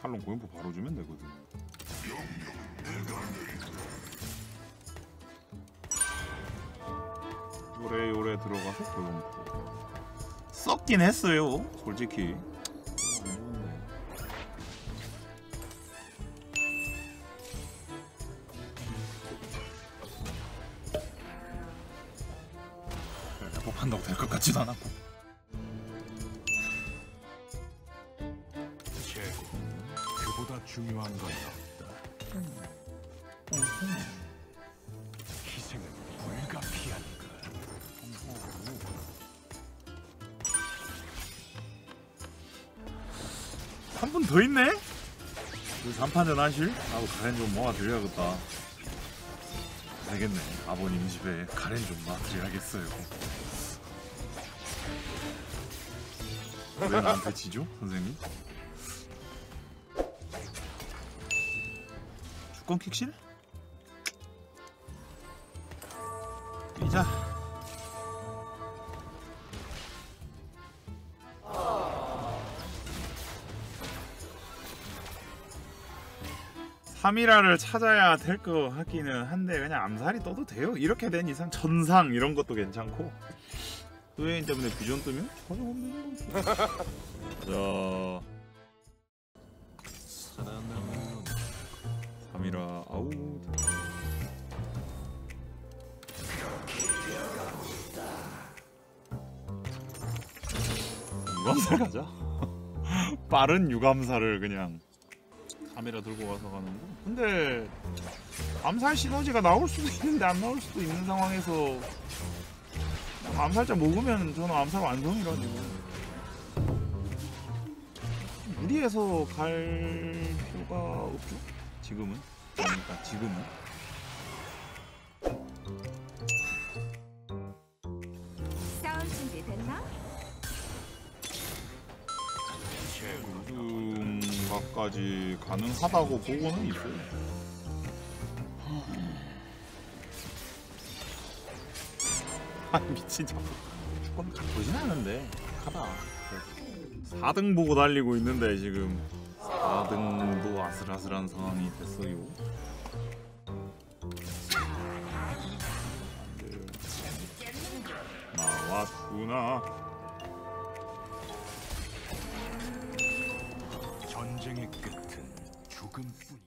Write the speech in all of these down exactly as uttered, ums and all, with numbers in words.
탈론 고연포 바로 주면 되거든. 요래 요래 들어가서 고연포 썩긴 했어요 솔직히. 한다고 될 것 같지도 않았고. 최고. 그보다 중요한 건 없다. 희생은 불가피한가. 한 분 더 있네? 그 삼판전 하실? 나도 가렌 좀 모아드려야겠다. 되겠네. 아버님 집에 가렌 좀 모아드려야겠어요. 왜 나한테 지죠? 선생님? 주권 킥실? 뛰자. 삼일화를 찾아야 될 거 같기는 한데 그냥 암살이 떠도 돼요. 이렇게 된 이상 천상 이런 것도 괜찮고 의뢰인 때문에 비전 뜨면 가져오면 되는 거지. 자, 삼일화 아우. 유감사 가자. 빠른 유감사를 그냥 삼일화 들고 가서 가는 거. 근데 암살 시너지가 나올 수도 있는데 안 나올 수도 있는 상황에서 암살자 먹으면 저는 암살 완성이라지고 무리해서 갈 필요가 없죠. 지금은. 그러니까 지금은. 싸울 준비 됐나? 요즘까지 가능하다고 보고는 있어요. 아 미친 자꾸 조금 보진 않는데 하다. 사 등 보고 달리고 있는데 지금 사 등도 아슬아슬한 상황이 됐어요. 나왔구나. 전쟁의 끝은 죽음뿐이다.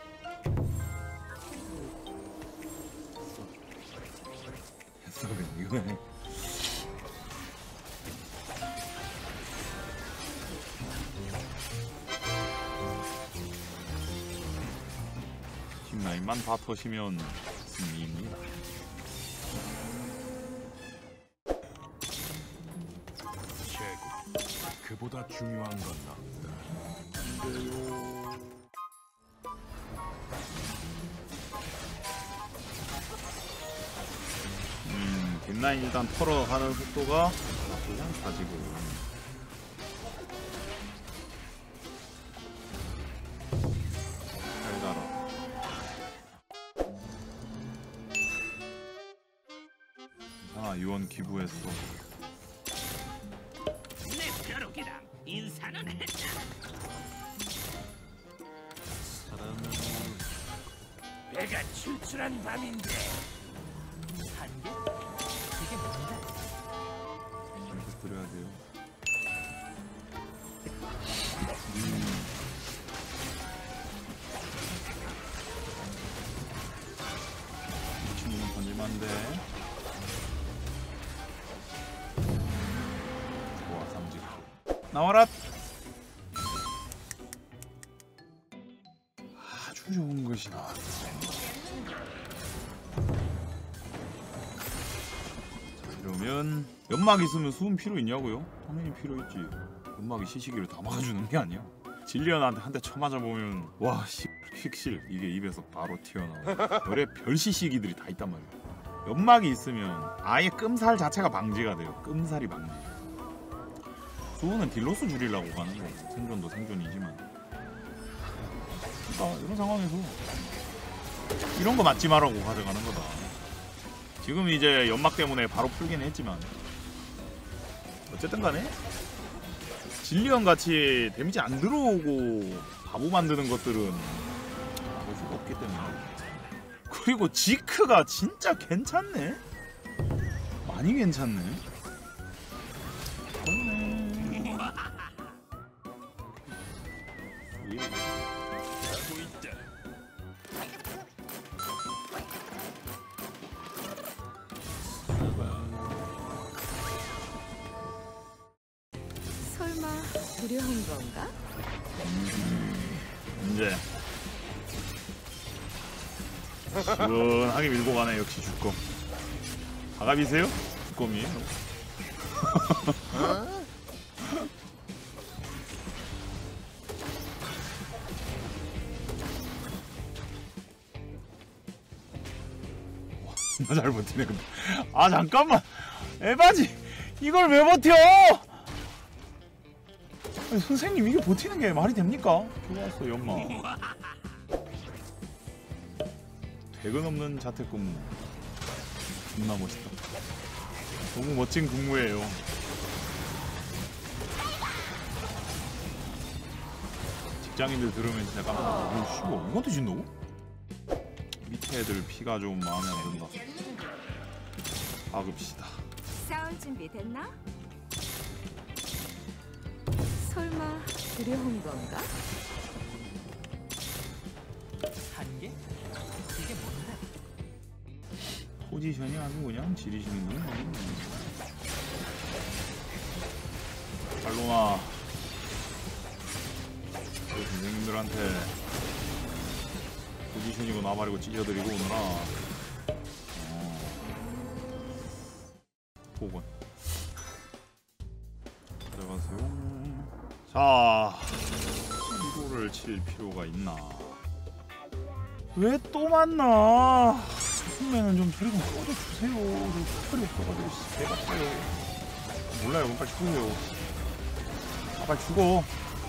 했어 그래 이거네. 팀 라인만 다 터시면 승리입니다. 최고. 그보다 중요한 건 없다. 음, 뒷라인 일단 털어가는 속도가 나쁘지 않다 지금. 잘 달아. 아, 유언 기부했어. 내 벼룩이랑 인사는 했다. 사람은 배가 출출한 밤인데 한개? 이게 뭔데? 계속 그려야 돼요. 음. 이 친구는 던질만한데. 좋아, 삼직. 나와라. 아주 좋은 것이 나왔어. 그러면 연막 있으면 수은 필요 있냐고요? 당연히 필요 있지. 연막이 시시기를 다 막아주는 게 아니야. 질리언한테 한 대 쳐맞아보면 와 씨 픽실 이게 입에서 바로 튀어나와. 별의 별 시시기들이 다 있단 말이야. 연막이 있으면 아예 끔살 자체가 방지가 돼요. 끔살이 방지. 수은은 딜로스 줄이려고 가는 거. 생존도 생존이지만. 그러니까 이런 상황에서 이런 거 맞지 마라고 가져가는 거다. 지금 이제 연막 때문에 바로 풀긴 했지만 어쨌든 간에 질리언 같이 데미지 안 들어오고 바보 만드는 것들은 볼 수가 없기 때문에. 그리고 지크가 진짜 괜찮네. 많이 괜찮네. 좋네. 하고 있다. 설마 두려운 건가? 이제 시원하게 밀고 가네. 역시 주검. 아갑이세요? 주검이에요. 와, 진짜 잘 버티네. 근데 아 잠깐만, 에바지 이걸 왜 버텨? 아니, 선생님 이게 버티는 게 말이 됩니까? 좋았어 연마. 퇴근 없는 자택근무 존나 멋있다. 너무 멋진 근무예요. 직장인들 들으면 진짜 깜짝 놀라. 오 씨발 이것도 진다고? 밑에 애들 피가 좀 마음에 안 든다. 박읍시다. 싸울 준비 됐나? 설마 두려운 건가? 한계? 이게 뭔데? 포지션이 아주 그냥 지리시는 건 아니네. 팔로마 그 선생님들한테 포지션이고 나발이고 찢어드리고 오느라. 어. 복원 들어가세요. 자, 이거를 칠 필요가 있나? 왜 또 만나? 처음에는 좀 저리 좀 꺼져주세요. 좀 스토리 없어가지고 개같아요. 몰라요. 그럼 빨리 죽으세요. 아, 빨리 죽어.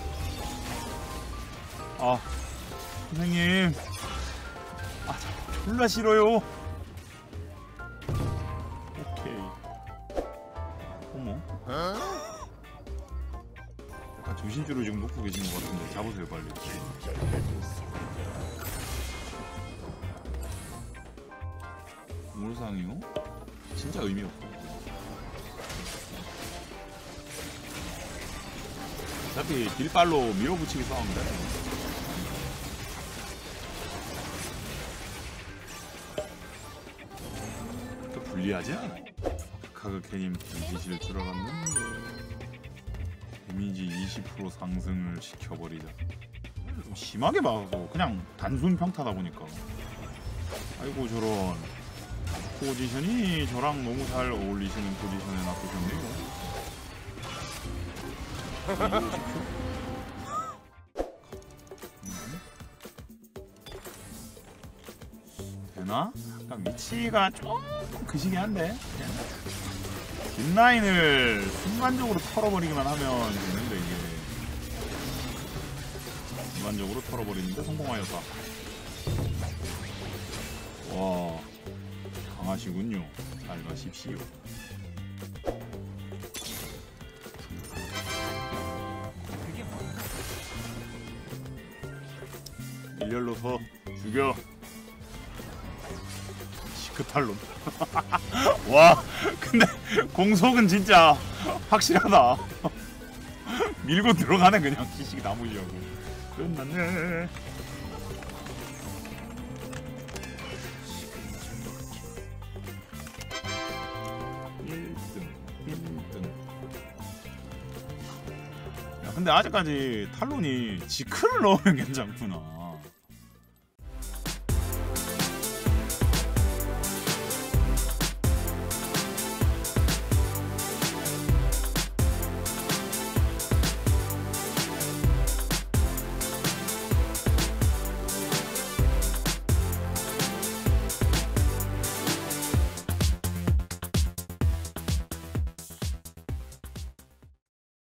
아, 선생님. 아, 졸라 싫어요. 오케이. 어머. 약간 정신줄을 지금 놓고 계신 것 같은데 잡으세요 빨리. 물상이요? 진짜 의미 없고. 어차피 딜발로 밀어붙이기 싸움인데. 또 불리하지 않아? 카그케님 데미지를 들어갔는데 데미지 이십 퍼센트 상승을 시켜버리자. 좀 심하게 막아서 그냥 단순 평타다 보니까. 아이고 저런. 포지션이 저랑 너무 잘 어울리시는 포지션에 놔두셨네요. 되나? 약간 위치가 조금 그시기 한데 뒷라인을 순간적으로 털어버리기만 하면 되는데 이게 순간적으로 털어버리는데 성공하였다. 와 강하시군요. 잘 가십시오. 그게 뭔데? 일렬로 서 죽여. 시크탈론. 와 근데 공속은 진짜 확실하다. 밀고 들어가네 그냥 시식이 나무려고. 끝났네. 일 등 일 등. 야 근데 아직까지 탈론이 지크를 넣으면 괜찮구나.